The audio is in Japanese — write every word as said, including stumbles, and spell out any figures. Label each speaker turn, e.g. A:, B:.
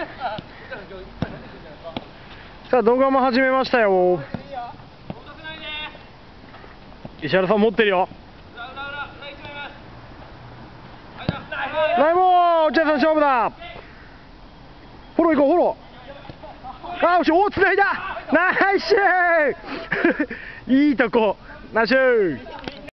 A: さあ動画も始めましたよ。石原さん持ってるよ。ナイボー、落合さん勝負だ。フォロー行こう、フォロー。あー、おお、つないだ。ナイスいいとこ、ナイス。